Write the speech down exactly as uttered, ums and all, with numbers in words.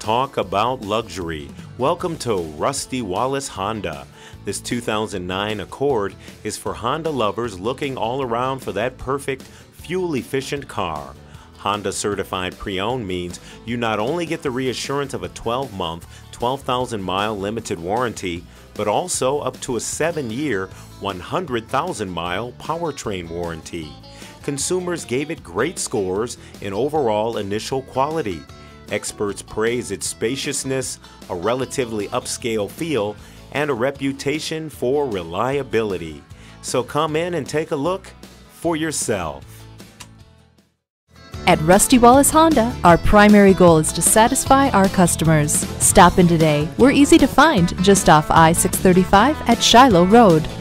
talk about luxury. Welcome to Rusty Wallis Honda. This two thousand nine Accord is for Honda lovers looking all around for that perfect, fuel-efficient car. Honda Certified Pre-Owned means you not only get the reassurance of a twelve month, twelve thousand mile limited warranty, but also up to a seven year, one hundred thousand mile powertrain warranty. Consumers gave it great scores in overall initial quality. Experts praise its spaciousness, a relatively upscale feel, and a reputation for reliability. So come in and take a look for yourself. At Rusty Wallis Honda, our primary goal is to satisfy our customers. Stop in today. We're easy to find just off I six thirty-five at Shiloh Road.